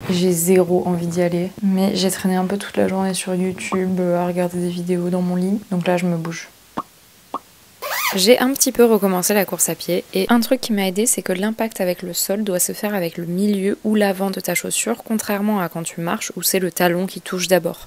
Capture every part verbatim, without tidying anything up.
J'ai zéro envie d'y aller. Mais j'ai traîné un peu toute la journée sur YouTube à regarder des vidéos dans mon lit. Donc là, je me bouge. J'ai un petit peu recommencé la course à pied et un truc qui m'a aidé, c'est que l'impact avec le sol doit se faire avec le milieu ou l'avant de ta chaussure, contrairement à quand tu marches où c'est le talon qui touche d'abord.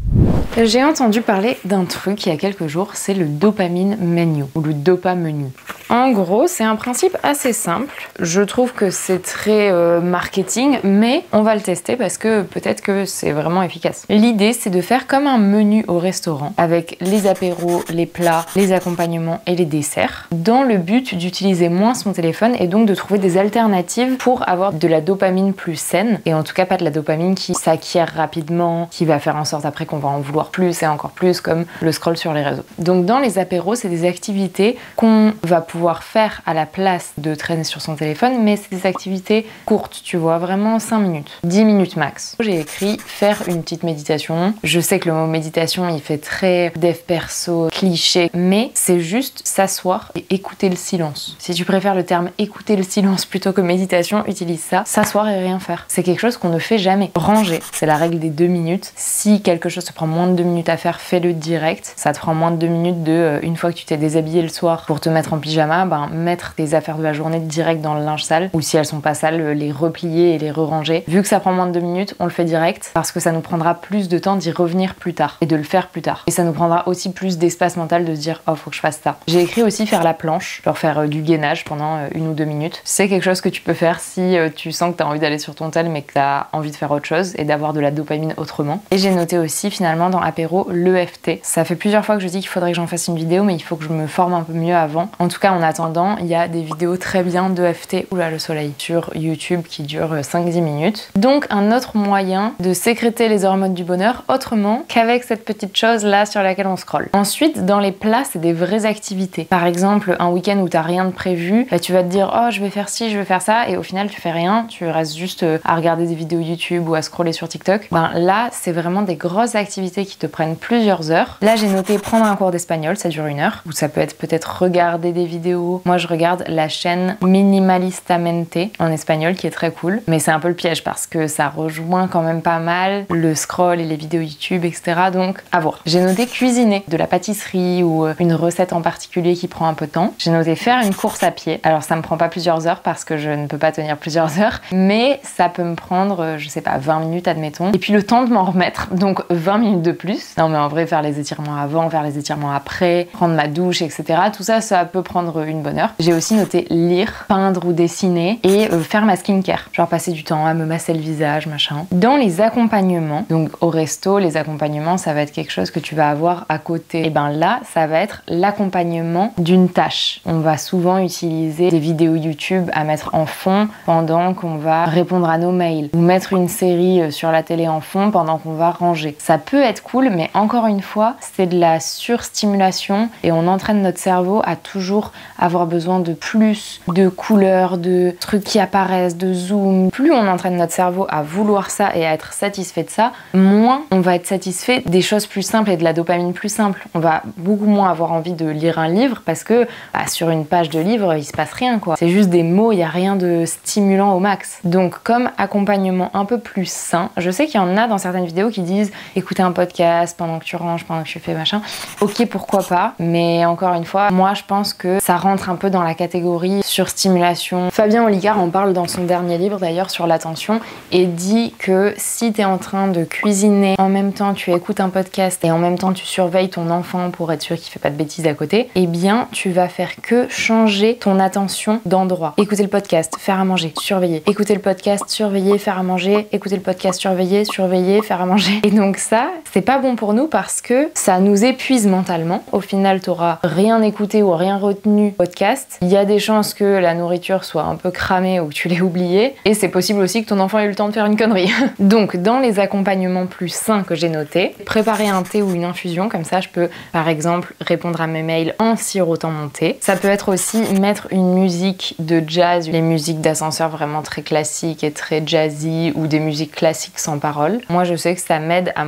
J'ai entendu parler d'un truc il y a quelques jours, c'est le dopamine menu ou le dopa menu. En gros, c'est un principe assez simple. Je trouve que c'est très euh, marketing, mais on va le tester parce que peut-être que c'est vraiment efficace. L'idée, c'est de faire comme un menu au restaurant avec les apéros, les plats, les accompagnements et les desserts, dans le but d'utiliser moins son téléphone et donc de trouver des alternatives pour avoir de la dopamine plus saine et en tout cas pas de la dopamine qui s'acquiert rapidement, qui va faire en sorte après qu'on va en vouloir plus et encore plus, comme le scroll sur les réseaux. Donc dans les apéros, c'est des activités qu'on va pouvoir faire à la place de traîner sur son téléphone, mais c'est des activités courtes, tu vois, vraiment cinq minutes, dix minutes max. J'ai écrit faire une petite méditation. Je sais que le mot méditation, il fait très dev perso, cliché, mais c'est juste s'asseoir et écouter le silence. Si tu préfères le terme écouter le silence plutôt que méditation, utilise ça. S'asseoir et rien faire. C'est quelque chose qu'on ne fait jamais. Ranger, c'est la règle des deux minutes. Si quelque chose te prend moins de deux minutes à faire, fais-le direct. Ça te prend moins de deux minutes de, euh, une fois que tu t'es déshabillé le soir pour te mettre en pyjama, ben, mettre tes affaires de la journée direct dans le linge sale, ou si elles sont pas sales, les replier et les re-ranger. Vu que ça prend moins de deux minutes, on le fait direct parce que ça nous prendra plus de temps d'y revenir plus tard et de le faire plus tard. Et ça nous prendra aussi plus d'espace mental de se dire oh faut que je fasse ça. J'ai écrit aussi faire la planche, genre faire euh, du gainage pendant euh, une ou deux minutes. C'est quelque chose que tu peux faire si euh, tu sens que tu as envie d'aller sur ton tel mais que tu as envie de faire autre chose et d'avoir de la dopamine autrement. Et j'ai noté aussi finalement dans apéro l'E F T. Ça fait plusieurs fois que je dis qu'il faudrait que j'en fasse une vidéo mais il faut que je me forme un peu mieux avant. En tout cas en attendant, il y a des vidéos très bien d'E F T, oula le soleil, sur YouTube qui durent cinq dix minutes. Donc un autre moyen de sécréter les hormones du bonheur autrement qu'avec cette petite chose là sur laquelle on scrolle. Ensuite, dans les plats, c'est des vraies activités. Par exemple, un week-end où t'as rien de prévu, bah, tu vas te dire oh je vais faire ci, je vais faire ça, et au final tu fais rien, tu restes juste à regarder des vidéos YouTube ou à scroller sur TikTok. Ben là, c'est vraiment des grosses activités qui te prennent plusieurs heures. Là, j'ai noté prendre un cours d'espagnol, ça dure une heure, ou ça peut être peut-être regarder des vidéos. Moi, je regarde la chaîne Minimalistamente en espagnol qui est très cool, mais c'est un peu le piège parce que ça rejoint quand même pas mal le scroll et les vidéos YouTube, et cetera. Donc, à voir. J'ai noté cuisiner de la pâtisserie ou une recette en particulier qui prend un peu de temps. J'ai noté faire une course à pied. Alors, ça me prend pas plusieurs heures parce que je ne peux pas tenir plusieurs heures, mais ça peut me prendre, je sais pas, vingt minutes, admettons. Et puis le temps de m'en remettre, donc vingt minutes de plus. Non, mais en vrai, faire les étirements avant, faire les étirements après, prendre ma douche, et cetera. Tout ça, ça peut prendre une bonne heure. J'ai aussi noté lire, peindre ou dessiner et euh, faire ma skincare. Genre passer du temps à me masser le visage, machin. Dans les accompagnements, donc au resto, les accompagnements, ça va être quelque chose que tu vas avoir à côté. Et ben là, ça va être l'accompagnement d'une tâche. On va souvent utiliser des vidéos YouTube à mettre en fond pendant qu'on va répondre à nos mails ou mettre une série sur la télé en fond pendant qu'on va ranger. Ça peut être cool, mais encore une fois, c'est de la surstimulation et on entraîne notre cerveau à toujours avoir besoin de plus de couleurs, de trucs qui apparaissent, de zoom. Plus on entraîne notre cerveau à vouloir ça et à être satisfait de ça, moins on va être satisfait des choses plus simples et de la dopamine plus simple. On va beaucoup moins avoir envie de lire un livre parce que bah, sur une page de livre, il se passe rien quoi. C'est juste des mots, il n'y a rien de stimulant au max. Donc comme accompagnement un peu plus sain, je sais qu'il y en a dans certaines vidéos qui disent écouter un podcast pendant que tu ranges, pendant que tu fais machin. Ok, pourquoi pas, mais encore une fois, moi je pense que ça rentre un peu dans la catégorie surstimulation. Fabien Olicard en parle dans son dernier livre d'ailleurs sur l'attention et dit que si tu es en train de cuisiner, en même temps tu écoutes un podcast et en même temps tu surveilles ton enfant pour être sûr qu'il fait pas de bêtises à côté, eh bien tu vas faire que changer ton attention d'endroit. Écouter le podcast, faire à manger, surveiller. Écouter le podcast, surveiller, faire à manger. Écouter le podcast, surveiller, surveiller, faire à manger. Et donc ça, c'est pas bon pour nous parce que ça nous épuise mentalement. Au final, t'auras rien écouté ou rien retenu podcast. Il y a des chances que la nourriture soit un peu cramée ou que tu l'aies oubliée. Et c'est possible aussi que ton enfant ait eu le temps de faire une connerie. Donc dans les accompagnements plus sains que j'ai notés, préparer un thé ou une infusion, comme ça je peux par exemple répondre à mes mails en sirotant mon thé. Ça peut être aussi mettre une musique de jazz, les musiques d'ascenseur vraiment très classiques et très jazzy ou des musiques classiques sans paroles. Moi je sais que ça m'aide à me concentrer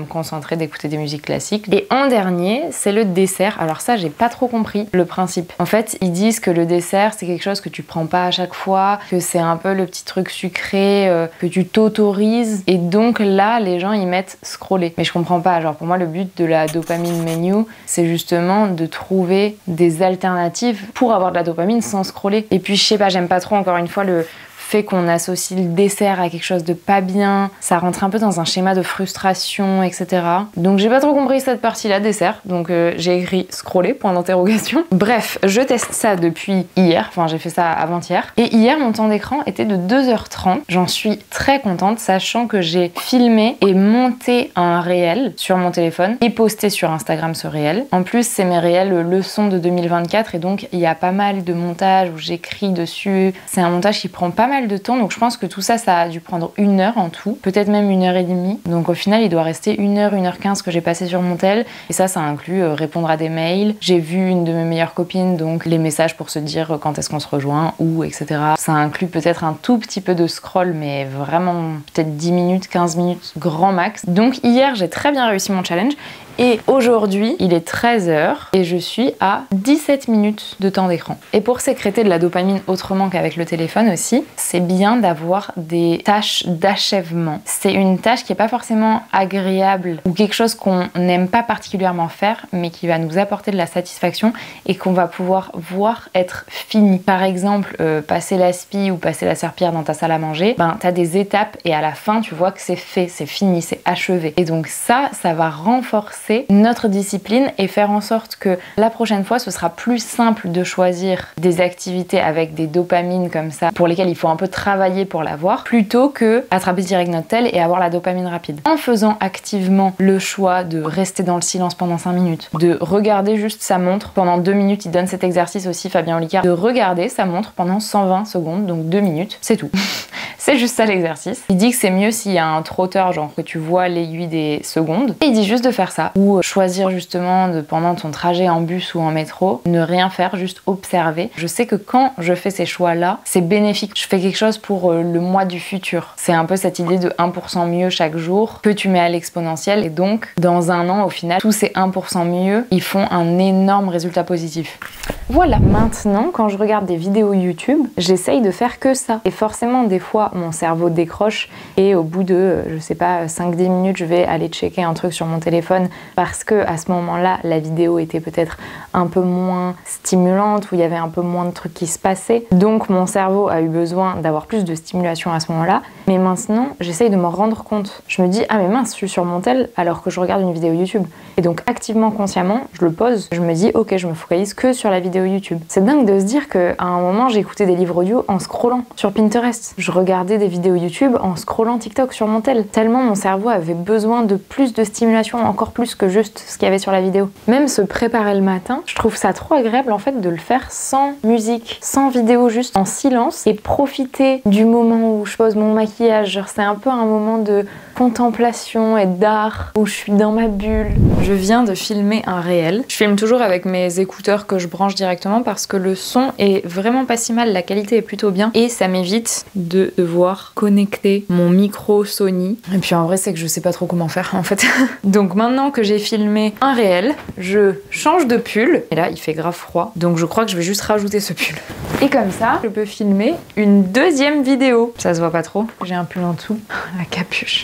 ferait d'écouter des musiques classiques. Et en dernier, c'est le dessert. Alors ça, j'ai pas trop compris le principe. En fait, ils disent que le dessert, c'est quelque chose que tu prends pas à chaque fois, que c'est un peu le petit truc sucré, euh, que tu t'autorises. Et donc là, les gens, ils mettent scroller. Mais je comprends pas. Genre, pour moi, le but de la dopamine menu, c'est justement de trouver des alternatives pour avoir de la dopamine sans scroller. Et puis, je sais pas, j'aime pas trop, encore une fois, le fait qu'on associe le dessert à quelque chose de pas bien, ça rentre un peu dans un schéma de frustration, et cetera. Donc j'ai pas trop compris cette partie-là, dessert, donc euh, j'ai écrit scroller, point d'interrogation. Bref, je teste ça depuis hier, enfin j'ai fait ça avant-hier, et hier mon temps d'écran était de deux heures trente, j'en suis très contente, sachant que j'ai filmé et monté un réel sur mon téléphone et posté sur Instagram ce réel. En plus, c'est mes réels leçons de deux mille vingt-quatre, et donc il y a pas mal de montages où j'écris dessus, c'est un montage qui prend pas mal de temps, donc je pense que tout ça, ça a dû prendre une heure en tout, peut-être même une heure et demie. Donc au final, il doit rester une heure, une heure quinze que j'ai passé sur mon tel. Et ça, ça inclut euh, répondre à des mails. J'ai vu une de mes meilleures copines, donc les messages pour se dire quand est-ce qu'on se rejoint, où, et cetera. Ça inclut peut-être un tout petit peu de scroll, mais vraiment peut-être dix minutes, quinze minutes, grand max. Donc hier, j'ai très bien réussi mon challenge. Et aujourd'hui, il est treize heures et je suis à dix-sept minutes de temps d'écran. Et pour sécréter de la dopamine autrement qu'avec le téléphone aussi, c'est bien d'avoir des tâches d'achèvement. C'est une tâche qui n'est pas forcément agréable ou quelque chose qu'on n'aime pas particulièrement faire, mais qui va nous apporter de la satisfaction et qu'on va pouvoir voir être fini. Par exemple, euh, passer l'aspi ou passer la serpillière dans ta salle à manger, ben, tu as des étapes et à la fin, tu vois que c'est fait, c'est fini, c'est achevé. Et donc ça, ça va renforcer notre discipline et faire en sorte que la prochaine fois, ce sera plus simple de choisir des activités avec des dopamines comme ça, pour lesquelles il faut un peu travailler pour l'avoir, plutôt que attraper direct notre tel et avoir la dopamine rapide. En faisant activement le choix de rester dans le silence pendant cinq minutes, de regarder juste sa montre pendant deux minutes, il donne cet exercice aussi, Fabien Olicard, de regarder sa montre pendant cent vingt secondes, donc deux minutes, c'est tout. C'est juste ça l'exercice. Il dit que c'est mieux s'il y a un trotteur, genre que tu vois l'aiguille des secondes, et il dit juste de faire ça. Ou choisir justement de, pendant ton trajet en bus ou en métro, ne rien faire, juste observer. Je sais que quand je fais ces choix-là, c'est bénéfique. Je fais quelque chose pour euh, le mois du futur. C'est un peu cette idée de un pour cent mieux chaque jour que tu mets à l'exponentielle. Et donc, dans un an, au final, tous ces un pour cent mieux, ils font un énorme résultat positif. Voilà. Maintenant, quand je regarde des vidéos YouTube, j'essaye de faire que ça. Et forcément, des fois, mon cerveau décroche et au bout de, je sais pas, cinq dix minutes, je vais aller checker un truc sur mon téléphone parce que à ce moment-là, la vidéo était peut-être un peu moins stimulante, où il y avait un peu moins de trucs qui se passaient. Donc mon cerveau a eu besoin d'avoir plus de stimulation à ce moment-là. Mais maintenant, j'essaye de m'en rendre compte. Je me dis, ah mais mince, je suis sur mon tel alors que je regarde une vidéo YouTube. Et donc activement, consciemment, je le pose. Je me dis, ok, je me focalise que sur la vidéo YouTube. C'est dingue de se dire qu'à un moment, j'écoutais des livres audio en scrollant sur Pinterest. Je regardais des vidéos YouTube en scrollant TikTok sur mon tel. Tellement mon cerveau avait besoin de plus de stimulation, encore plus que juste ce qu'il y avait sur la vidéo. Même se préparer le matin, je trouve ça trop agréable en fait de le faire sans musique, sans vidéo, juste en silence et profiter du moment où je pose mon maquillage. Genre c'est un peu un moment de contemplation et d'art où je suis dans ma bulle. Je viens de filmer un réel. Je filme toujours avec mes écouteurs que je branche directement parce que le son est vraiment pas si mal, la qualité est plutôt bien et ça m'évite de devoir connecter mon micro Sony. Et puis en vrai c'est que je sais pas trop comment faire en fait. Donc maintenant que j'ai filmé un réel, je change de pull et là il fait grave froid donc je crois que je vais juste rajouter ce pull. Et comme ça je peux filmer une deuxième vidéo. Ça se voit pas trop, j'ai un pull en dessous, la capuche.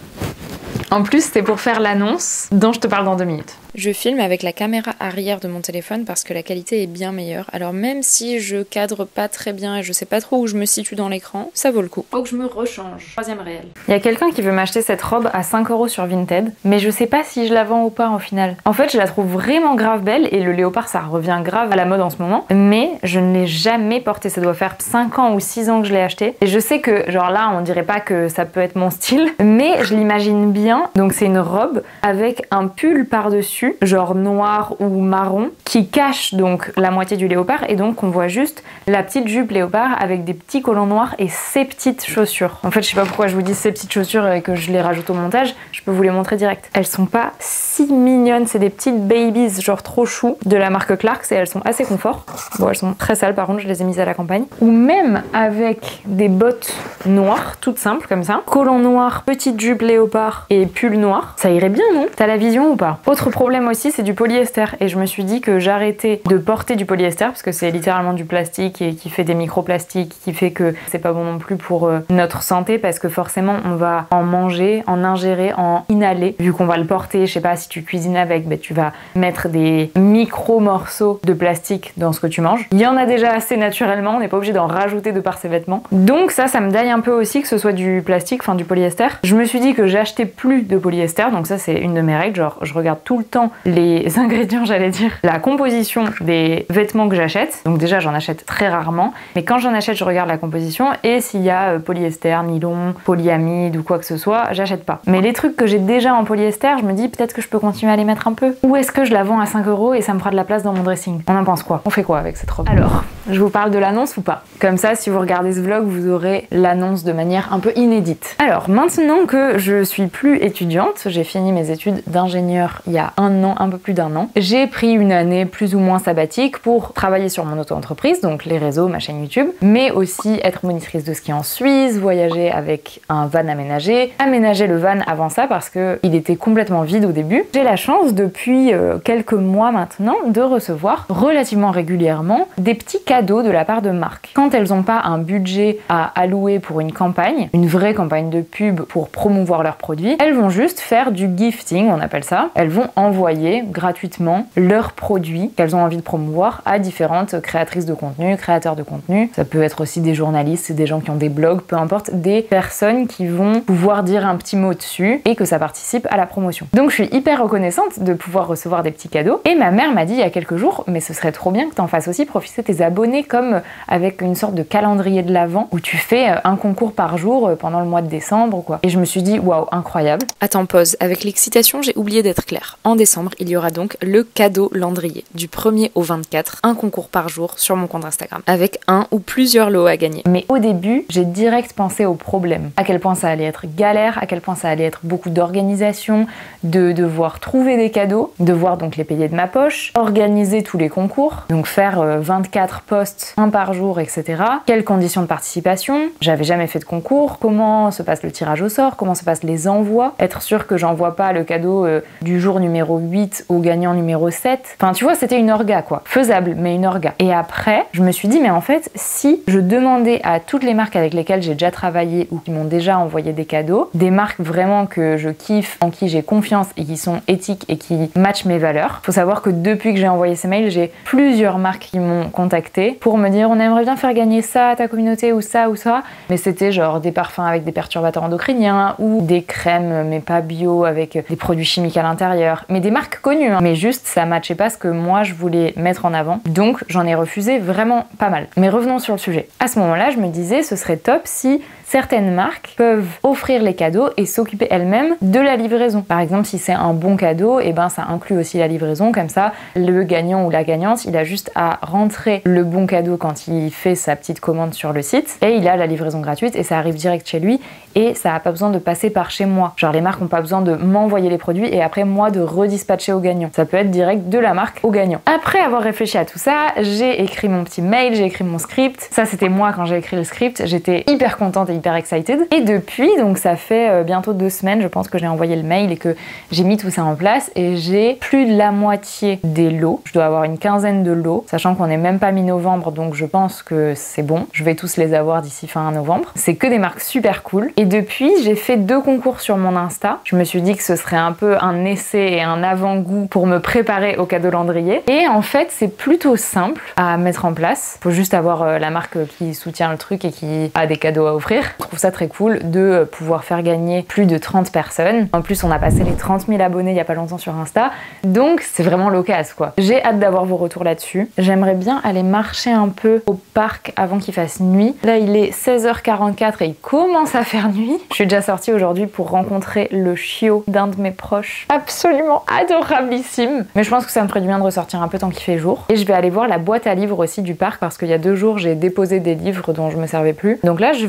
En plus, c'est pour faire l'annonce dont je te parle dans deux minutes. Je filme avec la caméra arrière de mon téléphone parce que la qualité est bien meilleure. Alors même si je cadre pas très bien et je sais pas trop où je me situe dans l'écran, ça vaut le coup. Faut que je me rechange. Troisième réel. Il y a quelqu'un qui veut m'acheter cette robe à cinq euros sur Vinted, mais je sais pas si je la vends ou pas au final. En fait, je la trouve vraiment grave belle et le léopard ça revient grave à la mode en ce moment, mais je ne l'ai jamais portée. Ça doit faire cinq ans ou six ans que je l'ai achetée. Et je sais que genre là, on dirait pas que ça peut être mon style, mais je l'imagine bien. Donc c'est une robe avec un pull par-dessus, genre noir ou marron, qui cache donc la moitié du léopard et donc on voit juste la petite jupe léopard avec des petits collants noirs et ses petites chaussures. En fait, je sais pas pourquoi je vous dis ces petites chaussures et que je les rajoute au montage, je peux vous les montrer direct. Elles sont pas si mignonnes, c'est des petites babies genre trop chou de la marque Clarks et elles sont assez confort. Bon, elles sont très sales par contre, je les ai mises à la campagne. Ou même avec des bottes noires, toutes simples comme ça, collant noir, petite jupe léopard et pull noir. Ça irait bien, non? T'as la vision ou pas? Autre problème aussi, c'est du polyester et je me suis dit que j'arrêtais de porter du polyester parce que c'est littéralement du plastique et qui fait des microplastiques, qui fait que c'est pas bon non plus pour euh, notre santé parce que forcément on va en manger, en ingérer, en inhaler. Vu qu'on va le porter, je sais pas, si tu cuisines avec, bah, tu vas mettre des micro morceaux de plastique dans ce que tu manges. Il y en a déjà assez naturellement, on n'est pas obligé d'en rajouter de par ses vêtements. Donc ça, ça me daille un peu aussi que ce soit du plastique, enfin du polyester. Je me suis dit que j'achetais plus de polyester, donc ça c'est une de mes règles, genre je regarde tout le temps les ingrédients, j'allais dire, la composition des vêtements que j'achète. Donc déjà j'en achète très rarement, mais quand j'en achète je regarde la composition et s'il y a euh, polyester, nylon, polyamide ou quoi que ce soit, j'achète pas. Mais les trucs que j'ai déjà en polyester, je me dis peut-être que je peux continuer à les mettre un peu. Ou est-ce que je la vends à cinq euros et ça me fera de la place dans mon dressing? On en pense quoi? On fait quoi avec cette robe? Alors, je vous parle de l'annonce ou pas? Comme ça, si vous regardez ce vlog, vous aurez l'annonce de manière un peu inédite. Alors, maintenant que je suis plus étudiante, j'ai fini mes études d'ingénieur il y a un an, un peu plus d'un an, j'ai pris une année plus ou moins sabbatique pour travailler sur mon auto-entreprise, donc les réseaux, ma chaîne YouTube, mais aussi être monitrice de ski en Suisse, voyager avec un van aménagé, aménager le van avant ça parce que il était complètement vide au début. J'ai la chance depuis euh, quelques mois maintenant de recevoir relativement régulièrement des petits cadeaux de la part de marques. Quand elles n'ont pas un budget à allouer pour une campagne, une vraie campagne de pub pour promouvoir leurs produits, elles vont juste faire du gifting, on appelle ça. Elles vont envoyer gratuitement leurs produits qu'elles ont envie de promouvoir à différentes créatrices de contenu, créateurs de contenu. Ça peut être aussi des journalistes, des gens qui ont des blogs, peu importe, des personnes qui vont pouvoir dire un petit mot dessus et que ça participe à la promotion. Donc je suis hyper reconnaissante de pouvoir recevoir des petits cadeaux. Et ma mère m'a dit il y a quelques jours, mais ce serait trop bien que t'en fasses aussi profiter tes abonnés comme avec une sorte de calendrier de l'Avent où tu fais un concours par jour pendant le mois de décembre, quoi. Et je me suis dit waouh, incroyable. Attends, pause. Avec l'excitation, j'ai oublié d'être claire. En décembre, il y aura donc le cadeau Landrier. Du premier au vingt-quatre, un concours par jour sur mon compte Instagram, avec un ou plusieurs lots à gagner. Mais au début, j'ai direct pensé au problème. À quel point ça allait être galère, à quel point ça allait être beaucoup d'organisation, de devoir trouver des cadeaux, devoir donc les payer de ma poche, organiser tous les concours, donc faire euh, vingt-quatre posts, un par jour, et cetera. Quelles conditions de participation? J'avais jamais fait de concours. Comment se passe le tirage au sort? Comment se passent les envois? Être sûr que j'envoie pas le cadeau euh, du jour numéro huit au gagnant numéro sept. Enfin, tu vois, c'était une orga, quoi. Faisable, mais une orga. Et après, je me suis dit, mais en fait, si je demandais à toutes les marques avec lesquelles j'ai déjà travaillé ou qui m'ont déjà envoyé des cadeaux, des marques vraiment que je kiffe, en qui j'ai confiance et qui sont éthiques et qui matchent mes valeurs. Faut savoir que depuis que j'ai envoyé ces mails, j'ai plusieurs marques qui m'ont contacté pour me dire on aimerait bien faire gagner ça à ta communauté ou ça ou ça. Mais c'était genre des parfums avec des perturbateurs endocriniens ou des crèmes mais pas bio avec des produits chimiques à l'intérieur. Mais des marques connues, hein. Mais juste ça matchait pas ce que moi je voulais mettre en avant. Donc j'en ai refusé vraiment pas mal. Mais revenons sur le sujet. À ce moment-là, je me disais ce serait top si certaines marques peuvent offrir les cadeaux et s'occuper elles-mêmes de la livraison. Par exemple, si c'est un bon cadeau, et ben ça inclut aussi la livraison. Comme ça, le gagnant ou la gagnante, il a juste à rentrer le bon cadeau quand il fait sa petite commande sur le site et il a la livraison gratuite et ça arrive direct chez lui et ça n'a pas besoin de passer par chez moi. Genre les marques n'ont pas besoin de m'envoyer les produits et après moi de redispatcher au gagnant. Ça peut être direct de la marque au gagnant. Après avoir réfléchi à tout ça, j'ai écrit mon petit mail, j'ai écrit mon script. Ça c'était moi quand j'ai écrit le script. J'étais hyper contente et hyper excited. Et depuis, donc ça fait euh, bientôt deux semaines, je pense que j'ai envoyé le mail et que j'ai mis tout ça en place et j'ai plus de la moitié des lots. Je dois avoir une quinzaine de lots, sachant qu'on n'est même pas mi-novembre, donc je pense que c'est bon. Je vais tous les avoir d'ici fin novembre. C'est que des marques super cool. Et depuis, j'ai fait deux concours sur mon Insta. Je me suis dit que ce serait un peu un essai et un avant-goût pour me préparer au cadeau Landrier. Et en fait, c'est plutôt simple à mettre en place. Faut juste avoir euh, la marque qui soutient le truc et qui a des cadeaux à offrir. Je trouve ça très cool de pouvoir faire gagner plus de trente personnes. En plus, on a passé les trente mille abonnés il y a pas longtemps sur Insta. Donc, c'est vraiment l'occasion, quoi. J'ai hâte d'avoir vos retours là-dessus. J'aimerais bien aller marcher un peu au parc avant qu'il fasse nuit. Là, il est seize heures quarante-quatre et il commence à faire nuit. Je suis déjà sortie aujourd'hui pour rencontrer le chiot d'un de mes proches. Absolument adorabilissime. Mais je pense que ça me ferait du bien de ressortir un peu tant qu'il fait jour. Et je vais aller voir la boîte à livres aussi du parc parce qu'il y a deux jours, j'ai déposé des livres dont je me servais plus. Donc là, je vais euh,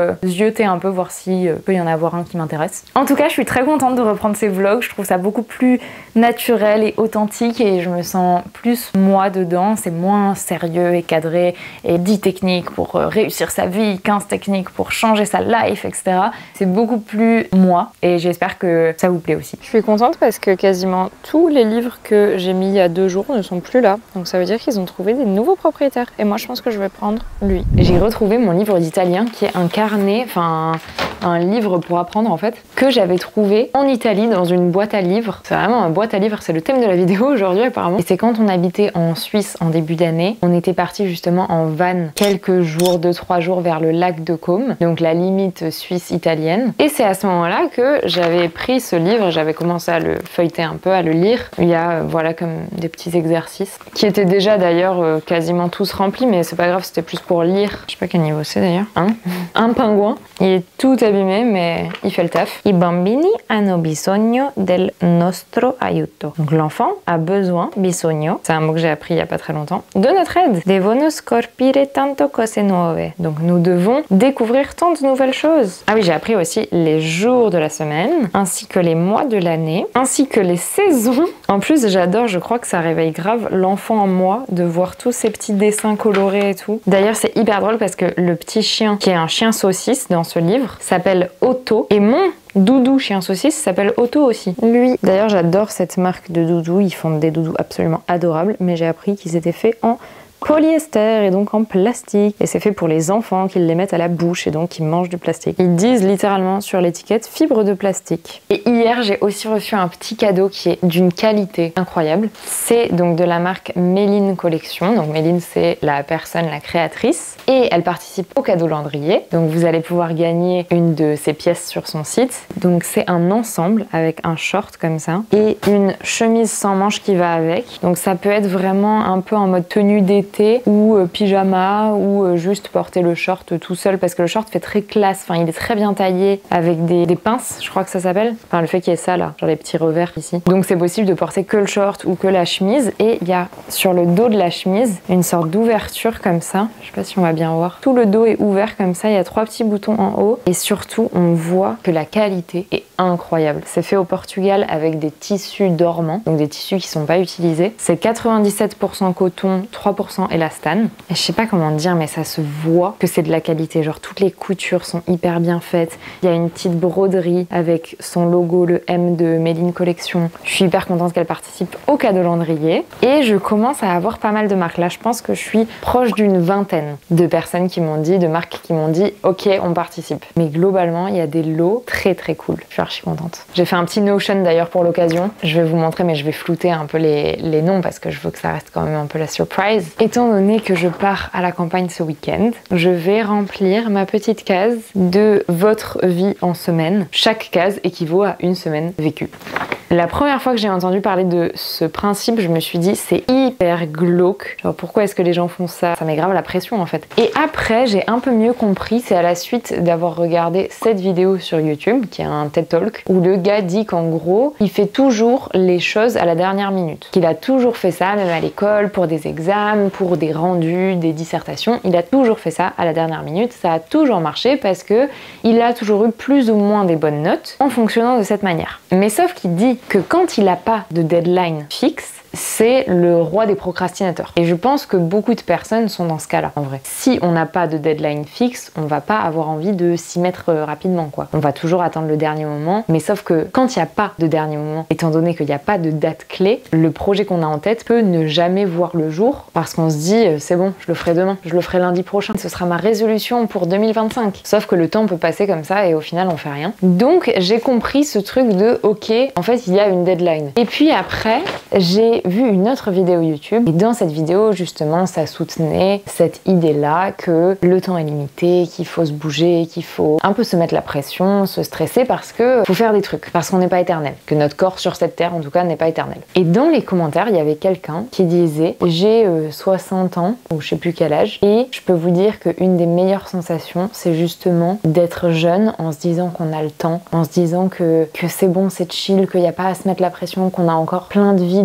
euh, zioter un peu, voir s'il euh, peut y en avoir un qui m'intéresse. En tout cas, je suis très contente de reprendre ces vlogs. Je trouve ça beaucoup plus naturel et authentique et je me sens plus moi dedans. C'est moins sérieux et cadré et dix techniques pour euh, réussir sa vie, quinze techniques pour changer sa life, et cetera. C'est beaucoup plus moi et j'espère que ça vous plaît aussi. Je suis contente parce que quasiment tous les livres que j'ai mis il y a deux jours ne sont plus là. Donc ça veut dire qu'ils ont trouvé des nouveaux propriétaires. Et moi, je pense que je vais prendre lui. J'ai retrouvé mon livre d'italien qui est un carnet, enfin un livre pour apprendre en fait, que j'avais trouvé en Italie dans une boîte à livres. C'est vraiment une boîte à livres, c'est le thème de la vidéo aujourd'hui apparemment. Et c'est quand on habitait en Suisse en début d'année. On était parti justement en van quelques jours, deux trois jours vers le lac de Côme, donc la limite suisse-italienne. Et c'est à ce moment-là que j'avais pris ce livre, j'avais commencé à le feuilleter un peu, à le lire. Il y a euh, voilà comme des petits exercices qui étaient déjà d'ailleurs euh, quasiment tous remplis, mais c'est pas grave, c'était plus pour lire. Je sais pas quel niveau c'est d'ailleurs. Hein un pingouin, il est tout abîmé, mais il fait le taf. I bambini hanno bisogno del nostro aiuto. Donc l'enfant a besoin, bisogno, c'est un mot que j'ai appris il y a pas très longtemps, de notre aide. Devono scoprire tanto cose nuove. Donc nous devons découvrir tant de nouvelles choses. Ah oui, j'ai appris aussi les jours de la semaine, ainsi que les mois de l'année, ainsi que les saisons. En plus, j'adore, je crois que ça réveille grave l'enfant en moi de voir tous ces petits dessins colorés et tout. D'ailleurs, c'est hyper drôle parce que le petit chien, qui est un chien saucisse dans ce livre, s'appelle Otto. Et mon doudou chien saucisse s'appelle Otto aussi. Lui, d'ailleurs, j'adore cette marque de doudou. Ils font des doudous absolument adorables, mais j'ai appris qu'ils étaient faits en polyester et donc en plastique. Et c'est fait pour les enfants qu'ils les mettent à la bouche et donc qu'ils mangent du plastique. Ils disent littéralement sur l'étiquette fibre de plastique. Et hier, j'ai aussi reçu un petit cadeau qui est d'une qualité incroyable. C'est donc de la marque Méline Collection. Donc Méline, c'est la personne, la créatrice. Et elle participe au cadeau Landrier. Donc vous allez pouvoir gagner une de ses pièces sur son site. Donc c'est un ensemble avec un short comme ça et une chemise sans manches qui va avec. Donc ça peut être vraiment un peu en mode tenue d'été ou euh, pyjama ou euh, juste porter le short tout seul parce que le short fait très classe, enfin il est très bien taillé avec des, des pinces, je crois que ça s'appelle, enfin le fait qu'il y ait ça là, genre les petits revers ici. Donc c'est possible de porter que le short ou que la chemise et il y a sur le dos de la chemise une sorte d'ouverture comme ça, je sais pas si on va bien voir. Tout le dos est ouvert comme ça, il y a trois petits boutons en haut et surtout on voit que la qualité est incroyable. C'est fait au Portugal avec des tissus dormants, donc des tissus qui sont pas utilisés. C'est quatre-vingt-dix-sept pour cent coton, trois pour cent élastane. Et je sais pas comment dire, mais ça se voit que c'est de la qualité. Genre toutes les coutures sont hyper bien faites. Il y a une petite broderie avec son logo, le M de Méline Collection. Je suis hyper contente qu'elle participe au cadeau Landrier. Et je commence à avoir pas mal de marques. Là, je pense que je suis proche d'une vingtaine de personnes qui m'ont dit, de marques qui m'ont dit, ok, on participe. Mais globalement, il y a des lots très très cool. Je suis archi contente. J'ai fait un petit Notion d'ailleurs pour l'occasion. Je vais vous montrer, mais je vais flouter un peu les, les noms parce que je veux que ça reste quand même un peu la surprise. Étant donné que je pars à la campagne ce week-end, je vais remplir ma petite case de votre vie en semaine. Chaque case équivaut à une semaine vécue. La première fois que j'ai entendu parler de ce principe, je me suis dit c'est hyper glauque. Genre pourquoi est-ce que les gens font ça? Ça met grave la pression en fait. Et après, j'ai un peu mieux compris, c'est à la suite d'avoir regardé cette vidéo sur YouTube, qui est un TED Talk, où le gars dit qu'en gros, il fait toujours les choses à la dernière minute. Qu'il a toujours fait ça, même à l'école, pour des examens, pour des rendus, des dissertations. Il a toujours fait ça à la dernière minute. Ça a toujours marché parce que il a toujours eu plus ou moins des bonnes notes en fonctionnant de cette manière. Mais sauf qu'il dit que quand il n'a pas de deadline fixe, c'est le roi des procrastinateurs. Et je pense que beaucoup de personnes sont dans ce cas-là, en vrai. Si on n'a pas de deadline fixe, on va pas avoir envie de s'y mettre rapidement, quoi. On va toujours attendre le dernier moment, mais sauf que quand il n'y a pas de dernier moment, étant donné qu'il n'y a pas de date clé, le projet qu'on a en tête peut ne jamais voir le jour, parce qu'on se dit, c'est bon, je le ferai demain, je le ferai lundi prochain, ce sera ma résolution pour deux mille vingt-cinq. Sauf que le temps peut passer comme ça et au final, on fait rien. Donc, j'ai compris ce truc de, ok, en fait, il y a une deadline. Et puis après, j'ai vu une autre vidéo YouTube et dans cette vidéo justement ça soutenait cette idée là que le temps est limité, qu'il faut se bouger, qu'il faut un peu se mettre la pression, se stresser parce que faut faire des trucs, parce qu'on n'est pas éternel, que notre corps sur cette terre en tout cas n'est pas éternel. Et dans les commentaires il y avait quelqu'un qui disait j'ai euh, soixante ans ou je sais plus quel âge et je peux vous dire qu'une des meilleures sensations c'est justement d'être jeune en se disant qu'on a le temps, en se disant que, que c'est bon, c'est chill, qu'il n'y a pas à se mettre la pression, qu'on a encore plein de vie devant nous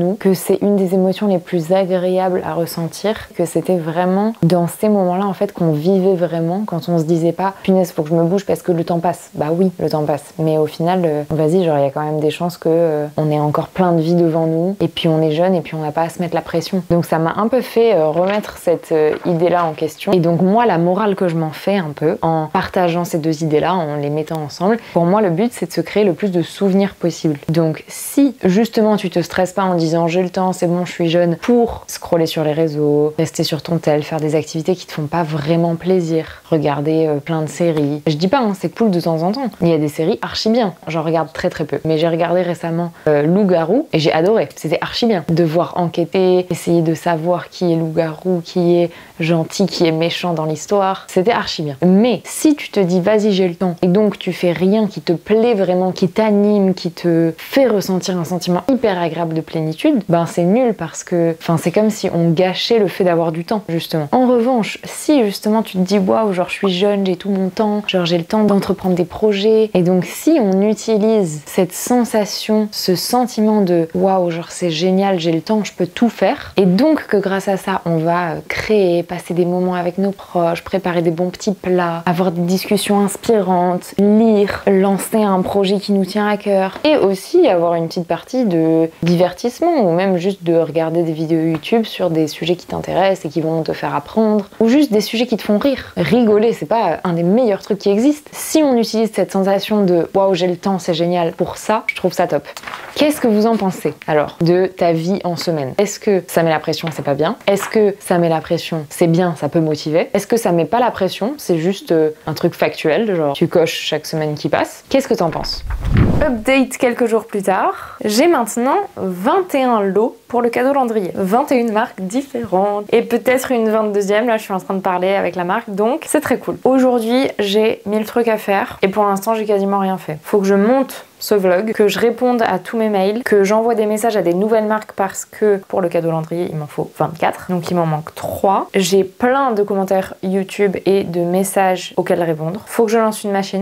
j'avoue que c'est une des émotions les plus agréables à ressentir, que c'était vraiment dans ces moments-là en fait qu'on vivait vraiment, quand on se disait pas punaise faut que je me bouge parce que le temps passe. Bah oui, le temps passe, mais au final euh, vas-y, genre il y a quand même des chances que euh, on ait encore plein de vie devant nous et puis on est jeune et puis on n'a pas à se mettre la pression. Donc ça m'a un peu fait euh, remettre cette euh, idée-là en question. Et donc moi, la morale que je m'en fais un peu en partageant ces deux idées-là, en les mettant ensemble, pour moi le but c'est de se créer le plus de souvenirs possible. Donc si justement tu te stresses pas en disant j'ai le temps, c'est bon, je suis jeune, pour scroller sur les réseaux, rester sur ton tel, faire des activités qui te font pas vraiment plaisir, regarder euh, plein de séries. Je dis pas, hein, c'est cool de temps en temps. Il y a des séries archi bien, j'en regarde très très peu. Mais j'ai regardé récemment euh, Loup-garou et j'ai adoré. C'était archi bien. Devoir enquêter, essayer de savoir qui est loup-garou, qui est gentil, qui est méchant dans l'histoire. C'était archi bien. Mais si tu te dis vas-y j'ai le temps et donc tu fais rien qui te plaît vraiment, qui t'anime, qui te fait ressentir un sentiment hyper agréable de plénitude, ben c'est nul parce que enfin c'est comme si on gâchait le fait d'avoir du temps justement. En revanche, si justement tu te dis waouh, genre je suis jeune, j'ai tout mon temps, genre j'ai le temps d'entreprendre des projets, et donc si on utilise cette sensation, ce sentiment de waouh, genre c'est génial, j'ai le temps, je peux tout faire, et donc que grâce à ça on va créer, passer des moments avec nos proches, préparer des bons petits plats, avoir des discussions inspirantes, lire, lancer un projet qui nous tient à cœur, et aussi avoir une petite partie de divertissement ou même juste de regarder des vidéos YouTube sur des sujets qui t'intéressent et qui vont te faire apprendre, ou juste des sujets qui te font rire. Rigoler, c'est pas un des meilleurs trucs qui existent. Si on utilise cette sensation de waouh, j'ai le temps, c'est génial, pour ça, je trouve ça top. Qu'est-ce que vous en pensez alors de ta vie en semaine? Est-ce que ça met la pression, c'est pas bien? Est-ce que ça met la pression, c'est bien, ça peut motiver? Est-ce que ça met pas la pression, c'est juste euh, un truc factuel, genre tu coches chaque semaine qui passe? Qu'est-ce que t'en penses? Update quelques jours plus tard, j'ai maintenant vingt et un lots pour le cadeau Landrier. vingt et une marques différentes et peut-être une vingt-deuxième, là je suis en train de parler avec la marque, donc c'est très cool. Aujourd'hui j'ai mille trucs à faire et pour l'instant j'ai quasiment rien fait. Faut que je monte ce vlog, que je réponde à tous mes mails, que j'envoie des messages à des nouvelles marques parce que pour le cadeau Landrier il m'en faut vingt-quatre, donc il m'en manque trois. J'ai plein de commentaires YouTube et de messages auxquels répondre. Faut que je lance une machine.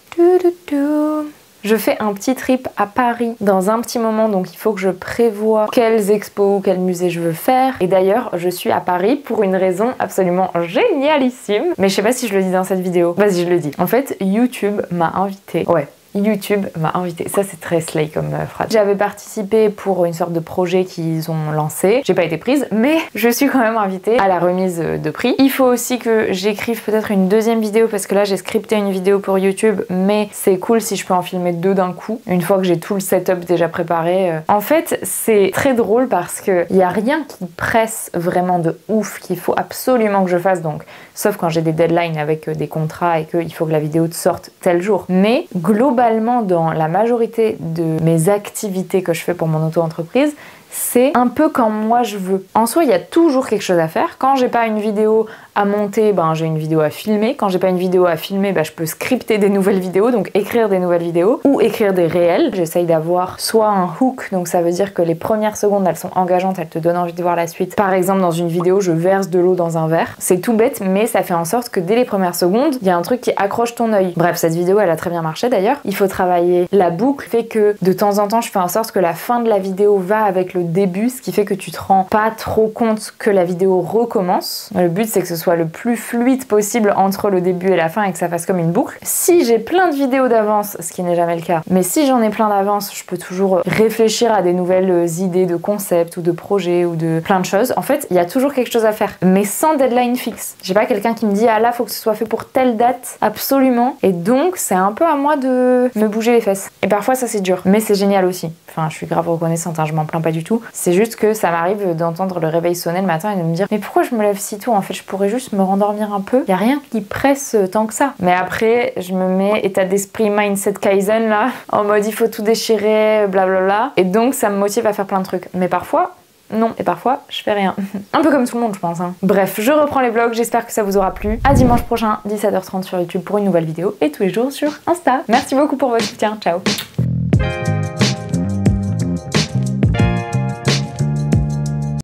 Je fais un petit trip à Paris dans un petit moment, donc il faut que je prévoie quelles expos ou quels musées je veux faire. Et d'ailleurs, je suis à Paris pour une raison absolument génialissime. Mais je sais pas si je le dis dans cette vidéo. Vas-y, je le dis. En fait, YouTube m'a invitée. Ouais. YouTube m'a invité. Ça c'est très slay comme euh, phrase. J'avais participé pour une sorte de projet qu'ils ont lancé. J'ai pas été prise, mais je suis quand même invitée à la remise de prix. Il faut aussi que j'écrive peut-être une deuxième vidéo parce que là j'ai scripté une vidéo pour YouTube, mais c'est cool si je peux en filmer deux d'un coup. Une fois que j'ai tout le setup déjà préparé. En fait, c'est très drôle parce que il y a rien qui presse vraiment de ouf qu'il faut absolument que je fasse, donc sauf quand j'ai des deadlines avec des contrats et qu'il faut que la vidéo te sorte tel jour. Mais globalement, dans la majorité de mes activités que je fais pour mon auto-entreprise, c'est un peu quand moi je veux. En soi, il y a toujours quelque chose à faire. Quand j'ai pas une vidéo à monter, ben j'ai une vidéo à filmer. Quand j'ai pas une vidéo à filmer, ben je peux scripter des nouvelles vidéos, donc écrire des nouvelles vidéos ou écrire des réels. J'essaye d'avoir soit un hook, donc ça veut dire que les premières secondes elles sont engageantes, elles te donnent envie de voir la suite. Par exemple, dans une vidéo, je verse de l'eau dans un verre. C'est tout bête, mais ça fait en sorte que dès les premières secondes, il y a un truc qui accroche ton œil. Bref, cette vidéo elle a très bien marché d'ailleurs. Il faut travailler la boucle, fait que de temps en temps, je fais en sorte que la fin de la vidéo va avec le début, ce qui fait que tu te rends pas trop compte que la vidéo recommence. Le but c'est que ce soit le plus fluide possible entre le début et la fin et que ça fasse comme une boucle. Si j'ai plein de vidéos d'avance, ce qui n'est jamais le cas, mais si j'en ai plein d'avance, je peux toujours réfléchir à des nouvelles idées de concepts ou de projets ou de plein de choses. En fait, il y a toujours quelque chose à faire, mais sans deadline fixe. J'ai pas quelqu'un qui me dit ah là faut que ce soit fait pour telle date absolument, et donc c'est un peu à moi de me bouger les fesses. Et parfois ça c'est dur, mais c'est génial aussi. Enfin, je suis grave reconnaissante, hein, je m'en plains pas du tout. C'est juste que ça m'arrive d'entendre le réveil sonner le matin et de me dire mais pourquoi je me lève si tôt? En fait, je pourrais juste me rendormir un peu. Y a rien qui presse tant que ça. Mais après, je me mets état d'esprit mindset Kaizen là, en mode il faut tout déchirer, blablabla. Et donc ça me motive à faire plein de trucs. Mais parfois, non. Et parfois, je fais rien. Un peu comme tout le monde, je pense. Hein. Bref, je reprends les vlogs. J'espère que ça vous aura plu. À dimanche prochain, dix-sept heures trente sur YouTube pour une nouvelle vidéo et tous les jours sur Insta. Merci beaucoup pour votre soutien. Ciao.